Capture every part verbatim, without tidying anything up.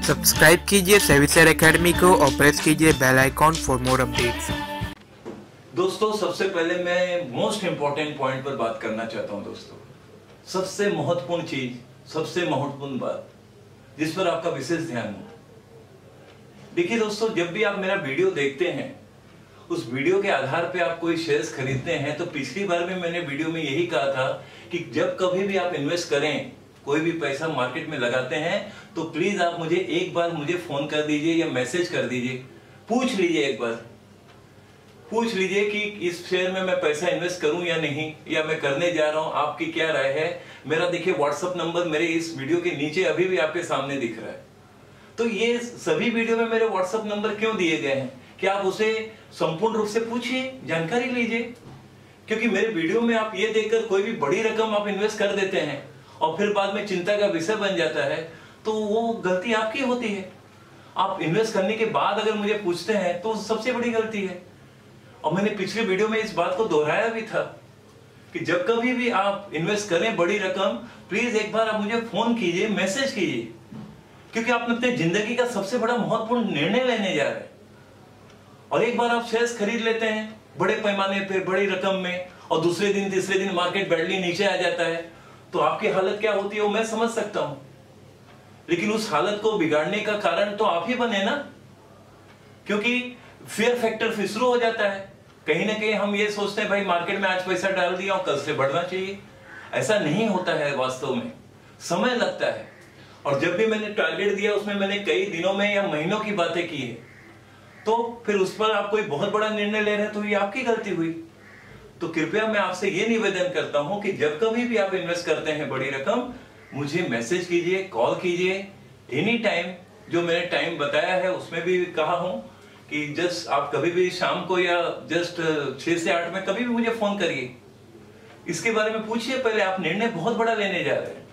Subscribe कीजिए सेविसर academy को और प्रेस कीजिए bell icon for more updates. दोस्तों, सबसे पहले मैं मोस्ट इंपॉर्टेंट पॉइंट पर बात करना चाहता हूं। दोस्तों, सबसे महत्वपूर्ण चीज, सबसे महत्वपूर्ण बात जिस पर आपका विशेष ध्यान हो। देखिए दोस्तों, जब भी आप मेरा वीडियो देखते हैं, उस वीडियो के आधार पे आप कोई शेयर्स खरीदते हैं, तो पिछली बार भी मैंने वीडियो में यही कहा था कि जब कभी भी आप इन्वेस्ट करें, कोई भी पैसा मार्केट में लगाते हैं, तो प्लीज आप मुझे एक बार मुझे फोन कर दीजिए या मैसेज कर दीजिए, पूछ लीजिए, एक बार पूछ लीजिए कि इस शेयर में मैं पैसा इन्वेस्ट करूं या नहीं, या मैं करने जा रहा हूं, आपकी क्या राय है। मेरा देखिए व्हाट्सएप नंबर मेरे इस वीडियो के नीचे अभी भी आपके सामने दिख रहा है। तो ये सभी वीडियो में मेरे व्हाट्सएप नंबर क्यों दिए गए हैं कि आप उसे संपूर्ण रूप से पूछिए, जानकारी लीजिए। क्योंकि मेरे वीडियो में आप ये देखकर कोई भी बड़ी रकम आप इन्वेस्ट कर देते हैं और फिर बाद में चिंता का विषय बन जाता है, तो वो गलती आपकी होती है। आप इन्वेस्ट करने के बाद अगर मुझे पूछते हैं तो सबसे बड़ी गलती है। और मैंने पिछले वीडियो में इस बात को दोहराया भी था कि जब कभी भी आप इन्वेस्ट करें बड़ी रकम, प्लीज एक बार आप मुझे फोन कीजिए, मैसेज कीजिए, क्योंकि आप अपने जिंदगी का सबसे बड़ा महत्वपूर्ण निर्णय लेने जा रहे हैं। और एक बार आप शेयर्स खरीद लेते हैं बड़े पैमाने पर, बड़ी रकम में, और दूसरे दिन तीसरे दिन मार्केट बैडली नीचे आ जाता है, तो आपकी हालत क्या होती है वो मैं समझ सकता हूं। लेकिन उस हालत को बिगाड़ने का कारण तो आप ही बने ना, क्योंकि फियर फैक्टर फिर शुरू हो जाता है। कहीं ना कहीं हम ये सोचते हैं भाई मार्केट में आज पैसा डाल दिया और कल से बढ़ना चाहिए। ऐसा नहीं होता है, वास्तव में समय लगता है। और जब भी मैंने टारगेट दिया उसमें मैंने कई दिनों में या महीनों की बातें की है, तो फिर उस पर आप कोई बहुत बड़ा निर्णय ले रहे हैं तो ये आपकी गलती हुई। तो कृपया मैं आपसे ये निवेदन करता हूं कि जब कभी भी आप इन्वेस्ट करते हैं बड़ी रकम, मुझे मैसेज कीजिए, कॉल कीजिए, एनी टाइम। जो मैंने टाइम बताया है उसमें भी कहा हूं कि जस्ट आप कभी भी शाम को या जस्ट छह से आठ में कभी भी मुझे फोन करिए, इसके बारे में पूछिए पहले। आप निर्णय बहुत बड़ा लेने जा रहे हैं,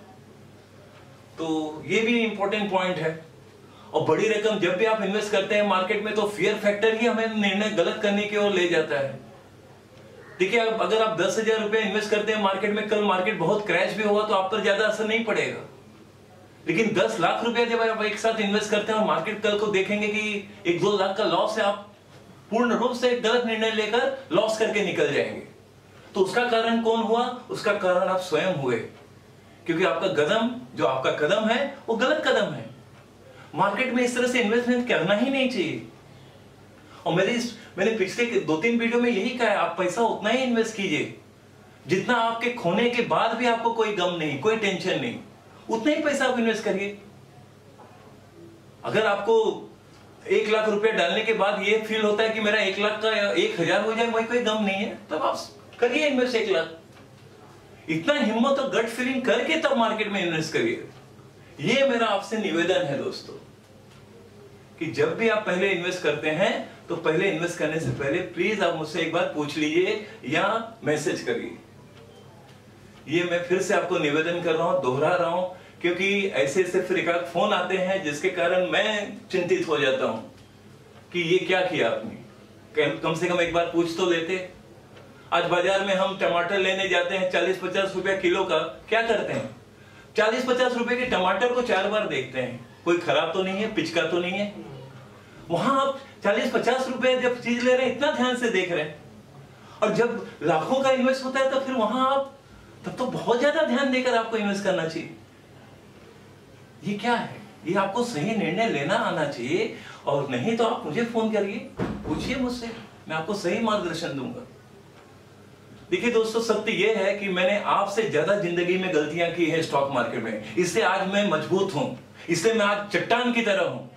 तो ये भी इंपॉर्टेंट पॉइंट है। और बड़ी रकम जब भी आप इन्वेस्ट करते हैं मार्केट में, तो फियर फैक्टर ही हमें निर्णय गलत करने की ओर ले जाता है। देखिए, अगर आप दस हजार रुपए इन्वेस्ट करते हैं मार्केट में, कल मार्केट बहुत क्रैश भी होगा तो आप पर ज्यादा असर नहीं पड़ेगा। लेकिन दस लाख रुपए जब आप एक साथ इन्वेस्ट करते हैं और मार्केट कल को देखेंगे कि एक दो लाख का लॉस है, आप पूर्ण रूप से गलत निर्णय लेकर लॉस करके निकल जाएंगे। तो उसका कारण कौन हुआ? उसका कारण आप स्वयं हुए, क्योंकि आपका कदम, जो आपका कदम है वो गलत कदम है। मार्केट में इस तरह से इन्वेस्टमेंट करना ही नहीं चाहिए। और मेरे इस मैंने पिछले दो तीन वीडियो में यही कहा है, आप पैसा उतना ही इन्वेस्ट कीजिए जितना आपके खोने के बाद भी आपको कोई गम नहीं, कोई टेंशन नहीं, उतना ही पैसा आप इन्वेस्ट करिए। अगर आपको एक लाख रुपए डालने के बाद ये फील होता है कि मेरा एक लाख का एक हजार हो जाए, वही कोई गम नहीं है, तब आप करिए इन्वेस्ट एक लाख। इतना हिम्मत और गट फीलिंग करके तब मार्केट में इन्वेस्ट करिए। ये मेरा आपसे निवेदन है दोस्तों, कि जब भी आप पहले इन्वेस्ट करते हैं तो पहले इन्वेस्ट करने से पहले प्लीज आप मुझसे एक बार पूछ लीजिए या मैसेज करिए। ये मैं फिर से आपको निवेदन कर रहा हूं, दोहरा रहा हूं, क्योंकि ऐसे ऐसे फिर एक फोन आते हैं जिसके कारण मैं चिंतित हो जाता हूं कि ये क्या किया आपने। कम से कम एक बार पूछ तो लेते। आज बाजार में हम टमाटर लेने जाते हैं चालीस पचास रुपया किलो का, क्या करते हैं? चालीस पचास रुपए के टमाटर को चार बार देखते हैं, कोई खराब तो नहीं है, पिचका तो नहीं है। वहां आप चालीस पचास रुपए जब चीज ले रहे हैं, इतना ध्यान से देख रहे हैं। और जब लाखों का इन्वेस्ट होता है तो फिर वहां आप तब तो बहुत ज्यादा ध्यान देकर आपको इन्वेस्ट करना चाहिए। ये क्या है? ये आपको सही निर्णय लेना आना चाहिए। और नहीं तो आप मुझे फोन करिए, पूछिए मुझसे, मैं आपको सही मार्गदर्शन दूंगा। देखिए दोस्तों, सत्य यह है कि मैंने आपसे ज्यादा जिंदगी में गलतियां की है स्टॉक मार्केट में, इससे आज मैं मजबूत हूं, इसलिए मैं आज चट्टान की तरह हूं।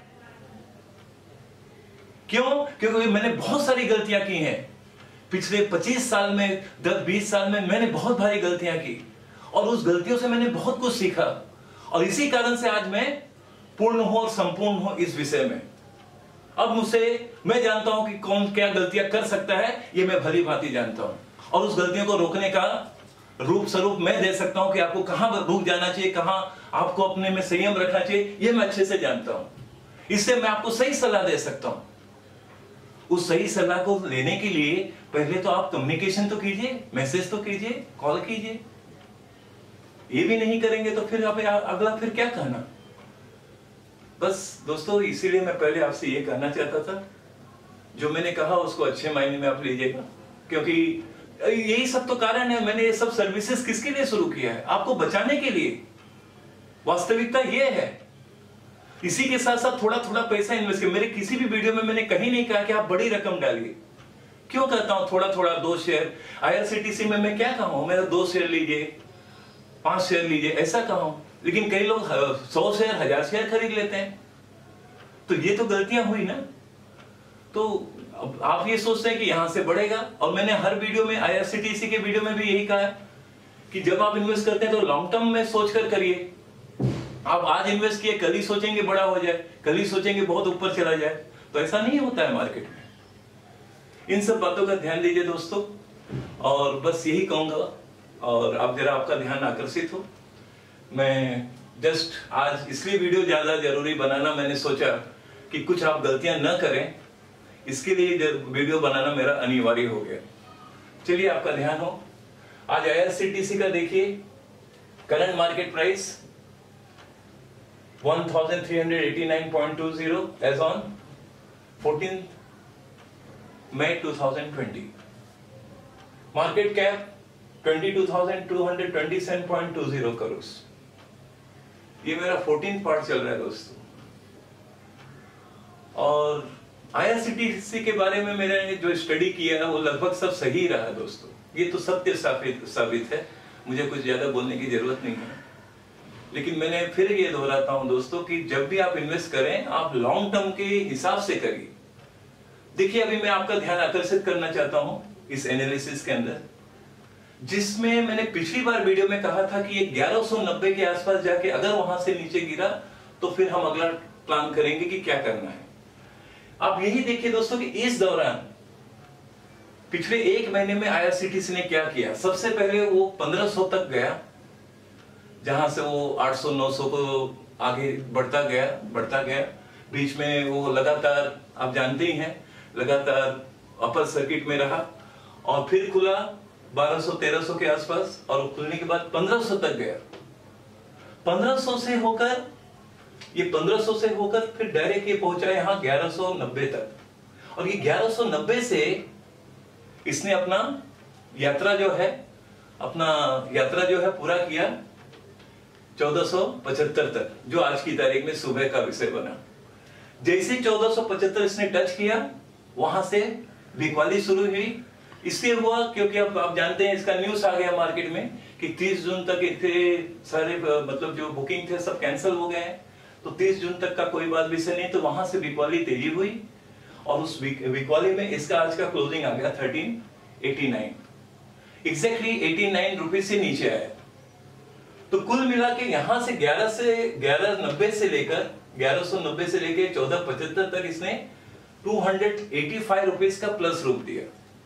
क्यों? क्योंकि मैंने बहुत सारी गलतियां की हैं पिछले पच्चीस साल में, दस बीस साल में मैंने बहुत भारी गलतियां की, और उस गलतियों से मैंने बहुत कुछ सीखा। और इसी कारण से आज मैं पूर्ण हूं और संपूर्ण हूं इस विषय में। अब मुझसे, मैं जानता हूं कि कौन क्या गलतियां कर सकता है, ये मैं भली भांति जानता हूं। और उस गलतियों को रोकने का रूप स्वरूप मैं दे सकता हूं कि आपको कहां रुक जाना चाहिए, कहां आपको अपने में संयम रखना चाहिए, ये मैं अच्छे से जानता हूं। इससे मैं आपको सही सलाह दे सकता हूं। उस सही सलाह को लेने के लिए पहले तो आप कम्युनिकेशन तो कीजिए, मैसेज तो कीजिए, कॉल कीजिए। ये भी नहीं करेंगे तो फिर आप अगला फिर क्या कहना। बस दोस्तों इसीलिए मैं पहले आपसे ये कहना चाहता था, जो मैंने कहा उसको अच्छे मायने में आप लीजिएगा, क्योंकि यही सब तो कारण है। मैंने ये सब सर्विसेज किसके लिए शुरू किया है? आपको बचाने के लिए। वास्तविकता ये है। इसी के साथ साथ थोड़ा थोड़ा पैसा इन्वेस्ट किया। मेरे किसी भी वीडियो में मैंने कहीं नहीं कहा कि आप बड़ी रकम डालिए। क्यों कहता हूं थोड़ा थोड़ा? दो शेयर आईआरसीटीसी में मैं क्या कहूं, मेरा दो शेयर लीजिए, पांच शेयर लीजिए, ऐसा कहूं। लेकिन कई लोग सौ शेयर हजार शेयर खरीद लेते हैं। तो ये तो गलतियां हुई ना। तो अब आप ये सोचते हैं कि यहां से बढ़ेगा, और मैंने हर वीडियो में, आईआरसीटीसी के वीडियो में भी यही कहा है कि जब आप इन्वेस्ट करते हैं तो लॉन्ग टर्म में सोचकर करिए। आप आज इन्वेस्ट किए, कल ही सोचेंगे बड़ा हो जाए, कल ही सोचेंगे बहुत ऊपर चला जाए, तो ऐसा नहीं होता है मार्केट में। इन सब बातों का ध्यान दीजिए दोस्तों, और बस यही कहूंगा। और अब जरा आपका ध्यान आकर्षित हो, मैं जस्ट आज इसलिए वीडियो ज्यादा जरूरी बनाना मैंने सोचा कि कुछ आप गलतियां न करें, इसके लिए वीडियो बनाना मेरा अनिवार्य हो गया। चलिए आपका ध्यान हो। आज आईआरसीटीसी का देखिए, current market price one thousand three hundred eighty-nine point two zero as on fourteenth May two thousand twenty. Market cap twenty-two thousand two hundred twenty-seven point two zero crores. ये मेरा फोर्टीन्थ पार्ट चल रहा है दोस्तों। और IRCTC के बारे में मैंने जो स्टडी किया है वो लगभग सब सही रहा है दोस्तों। ये तो सत्य साबित साबित है, मुझे कुछ ज्यादा बोलने की जरूरत नहीं है। लेकिन मैंने फिर ये दोहराता हूं दोस्तों कि जब भी आप इन्वेस्ट करें, आप लॉन्ग टर्म के हिसाब से करिए। देखिए, अभी मैं आपका ध्यान आकर्षित करना चाहता हूं इस एनालिसिस के अंदर, जिसमें मैंने पिछली बार वीडियो में कहा था कि ये ग्यारह सौ नब्बे के आसपास जाके अगर वहां से नीचे गिरा तो फिर हम अगला प्लान करेंगे कि क्या करना है। आप यही देखिए दोस्तों कि इस दौरान पिछले एक महीने में आईआरसीटीसी ने क्या किया। सबसे पहले वो पंद्रह सौ तक गया, जहां से वो आठ सौ नौ सौ को आगे बढ़ता गया बढ़ता गया बीच में वो लगातार, आप जानते ही हैं, लगातार अपर सर्किट में रहा, और फिर खुला बारह सौ तेरह सौ के आसपास, और खुलने के बाद पंद्रह सौ तक गया। पंद्रह सौ से होकर ये पंद्रह सौ से होकर फिर डायरेक्ट ये पहुंचा यहां ग्यारह सौ नब्बे तक, और ये ग्यारह सौ नब्बे से इसने अपना यात्रा जो है अपना यात्रा जो है पूरा किया चौदह सौ पचहत्तर तक, जो आज की तारीख में सुबह का विषय बना। जैसे चौदह सौ पचहत्तर इसने टच किया, वहां से बिकवाली शुरू हुई। इसलिए हुआ क्योंकि अब आप जानते हैं, इसका न्यूज आ गया मार्केट में कि तीस जून तक इतने सारे मतलब जो बुकिंग थे सब कैंसिल हो गए हैं, तो तीस जून तक का कोई बात विषय नहीं। तो वहां से बिकवाली तेजी हुई, और उस बिकवाली में इसका आज का क्लोजिंग आ गया thirteen eighty nine, exactly eighty nine rupees से नीचे आया। तो कुल मिला के यहां से ग्यारह से ग्यारह नब्बे से लेकर ग्यारह सौ नब्बे से लेकर चौदह पचहत्तर तक इसने two hundred eighty five rupees का प्लस रूप दिया।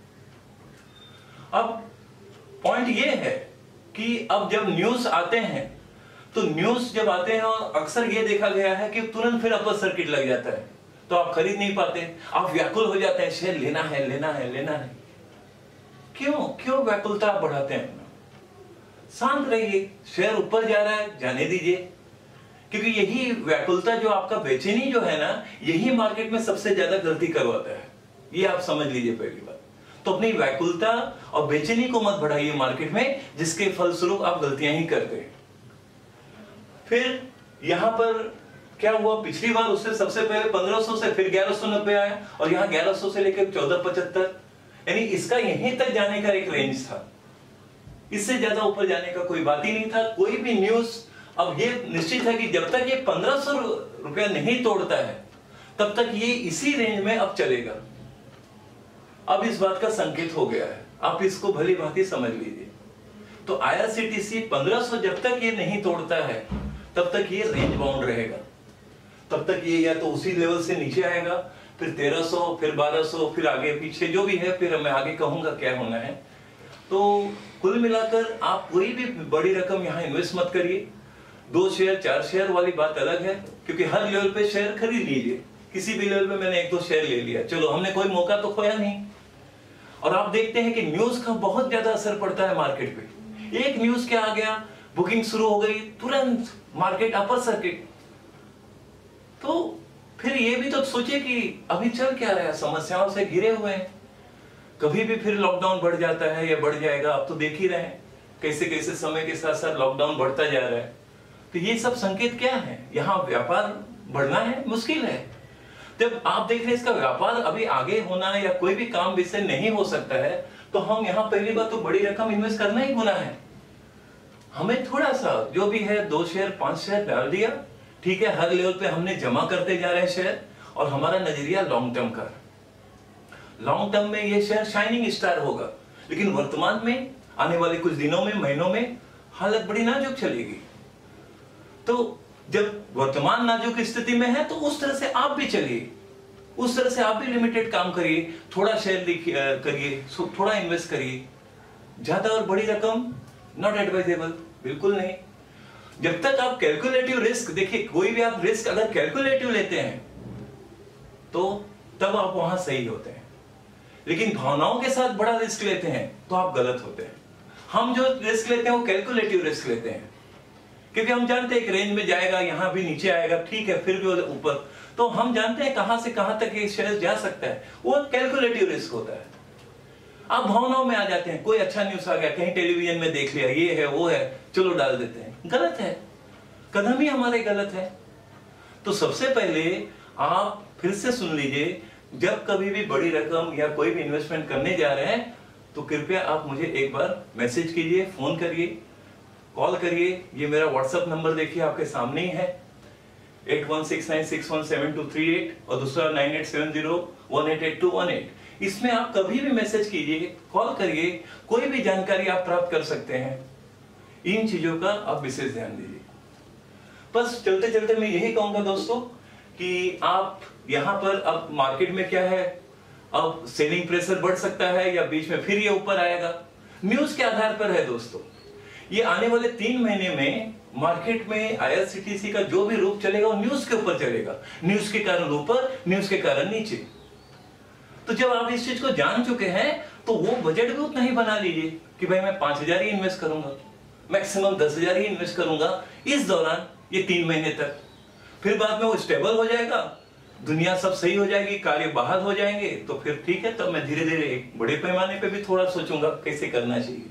अब पॉइंट ये है कि अब जब न्यूज आते हैं, तो न्यूज जब आते हैं, और अक्सर ये देखा गया है कि तुरंत फिर अपर सर्किट लग जाता है, तो आप खरीद नहीं पाते, आप व्याकुल हो जाते हैं, शेयर लेना है लेना है लेना है। क्यों क्यों व्याकुलता आप बढ़ाते हैं? अपना शांत रहिए, शेयर ऊपर जा रहा है जाने दीजिए, क्योंकि यही व्याकुलता जो आपका बेचैनी जो है ना, यही मार्केट में सबसे ज्यादा गलती करवाता है। ये आप समझ लीजिए पहली बात। तो अपनी व्याकुलता और बेचैनी को मत बढ़ाइए मार्केट में, जिसके फलस्वरूप आप गलतियां ही करते हैं। फिर यहां पर क्या हुआ, पिछली बार उससे सबसे पहले पंद्रह सौ से फिर ग्यारह सौ नब्बे आया, और यहां ग्यारह सौ से लेकर चौदह पचहत्तर, यानी इसका यहीं तक जाने का एक रेंज था। इससे ज्यादा ऊपर जाने का कोई बात ही नहीं था। कोई भी न्यूज, अब ये निश्चित है कि जब तक ये पंद्रह सौ रुपया नहीं तोड़ता है, तब तक ये इसी रेंज में अब चलेगा। अब इस बात का संकेत हो गया है, आप इसको भली भांति समझ लीजिए। तो आईआरसीटीसी पंद्रह सौ जब तक ये नहीं तोड़ता है, तब तक ये रेंज बाउंड रहेगा। तब तक ये या तो उसी लेवल से नीचे आएगा, फिर तेरह सौ, फिर बारह सौ, फिर आगे पीछे जो भी है, फिर मैं आगे कहूंगा क्या होना है। तो कुल मिलाकर आप कोई भी बड़ी रकम यहाँ इन्वेस्ट मत करिए। दो शेयर चार शेयर वाली बात अलग है, क्योंकि हर लेवल पे शेयर खरीद लीजिए। किसी भी लेवल पे मैंने एक दो शेयर ले लिया, चलो हमने कोई मौका तो खोया नहीं। और आप देखते हैं कि न्यूज का बहुत ज्यादा असर पड़ता है मार्केट पे। एक न्यूज क्या आ गया, बुकिंग शुरू हो गई, तुरंत मार्केट अपर सर्किट। तो फिर ये भी तो सोचिए कि अभी चल क्या रहा है, समस्याओं से घिरे हुए हैं, कभी भी फिर लॉकडाउन बढ़ जाता है या बढ़ जाएगा। आप तो देख ही रहे हैं कैसे कैसे समय के साथ साथ लॉकडाउन बढ़ता जा रहा है। तो ये सब संकेत क्या है, यहाँ व्यापार बढ़ना है, मुश्किल है। जब आप देख रहे हैं इसका व्यापार अभी आगे होना या कोई भी काम विषय नहीं हो सकता है, तो हम यहाँ पहली बात तो बड़ी रकम इन्वेस्ट करना ही गुनाह है। हमें थोड़ा सा जो भी है दो शेयर पांच शेयर डाल दिया, ठीक है, हर लेवल पे हमने जमा करते जा रहे हैं शेयर, और हमारा नजरिया लॉन्ग टर्म का। लॉन्ग टर्म में ये शेयर शाइनिंग स्टार होगा, लेकिन वर्तमान में आने वाले कुछ दिनों में महीनों में हालत बड़ी नाजुक चलेगी। तो जब वर्तमान नाजुक स्थिति में है तो उस तरह से आप भी चलिए, उस तरह से आप भी लिमिटेड काम करिए, थोड़ा शेयर करिए, थोड़ा इन्वेस्ट करिए। ज्यादा और बड़ी रकम नॉट एडवाइजेबल, बिल्कुल नहीं। जब तक आप कैलकुलेटिव रिस्क, देखिए कोई भी आप रिस्क अगर कैलकुलेटिव लेते हैं तो तब आप वहां सही होते हैं, लेकिन भावनाओं के साथ बड़ा रिस्क लेते हैं तो आप गलत होते हैं। हम जो रिस्क लेते हैं वो कैलकुलेटिव रिस्क लेते हैं, क्योंकि हम जानते हैं एक रेंज में जाएगा, यहां भी नीचे आएगा, ठीक है, फिर भी ऊपर, तो हम जानते हैं कहां से कहां तक ये शेयर जा सकता है, वो कैलकुलेटिव रिस्क होता है। आप भावनाओं में आ जाते हैं, कोई अच्छा न्यूज आ गया, कहीं टेलीविजन में देख लिया, ये है वो है, चलो डाल देते हैं, गलत है, कदम ही हमारे गलत है। तो सबसे पहले आप फिर से सुन लीजिए, जब कभी भी बड़ी रकम या कोई भी इन्वेस्टमेंट करने जा रहे हैं तो कृपया आप मुझे एक बार मैसेज कीजिए, फोन करिए, कॉल करिए। ये मेरा व्हाट्सएप नंबर देखिए आपके सामने ही है, eight one six nine six one seven two three eight, और दूसरा nine eight seven zero one eight eight two one eight. इसमें आप कभी भी मैसेज कीजिए, कॉल करिए, कोई भी जानकारी आप प्राप्त कर सकते हैं। इन चीजों का आप विशेष ध्यान दीजिए। बस चलते चलते मैं यही कहूंगा दोस्तों कि आप यहाँ पर अब मार्केट में क्या है, अब सेलिंग प्रेशर बढ़ सकता है या बीच में फिर ये ऊपर आएगा, न्यूज के आधार पर है दोस्तों। ये आने वाले तीन महीने में मार्केट में I R C T C का जो भी रूप चलेगा वो न्यूज के ऊपर चलेगा, न्यूज के कारण ऊपर, न्यूज के कारण नीचे। तो जब आप इस चीज को जान चुके हैं तो वो बजट भी उतना ही बना लीजिए कि भाई मैं पांच हजार ही इन्वेस्ट करूंगा, मैक्सिमम दस हजार ही इन्वेस्ट करूंगा इस दौरान, ये तीन महीने तक। फिर बाद में वो स्टेबल हो जाएगा, दुनिया सब सही हो जाएगी, कार्य बहाल हो जाएंगे, तो फिर ठीक है, तब मैं धीरे धीरे एक बड़े पैमाने पे भी थोड़ा सोचूंगा कैसे करना चाहिए।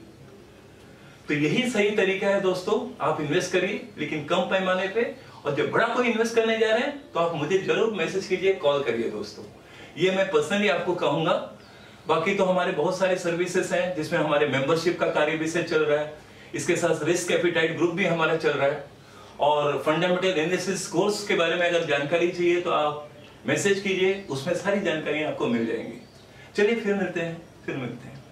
तो यही सही तरीका है दोस्तों, आप इन्वेस्ट करिए लेकिन कम पैमाने पे, और जब बड़ा कोई इन्वेस्ट करने जा रहे हैं तो आप मुझे जरूर मैसेज कीजिए, कॉल करिए दोस्तों। ये मैं पर्सनली आपको कहूंगा। बाकी तो हमारे बहुत सारे सर्विसेज हैं जिसमें हमारे मेंबरशिप का कार्य विषय चल रहा है, इसके साथ रिस्क एपिटाइट ग्रुप भी हमारा चल रहा है, और फंडामेंटल एनालिसिस कोर्स के बारे में अगर जानकारी चाहिए तो आप मैसेज कीजिए, उसमें सारी जानकारियां आपको मिल जाएंगी। चलिए फिर मिलते हैं, फिर मिलते हैं।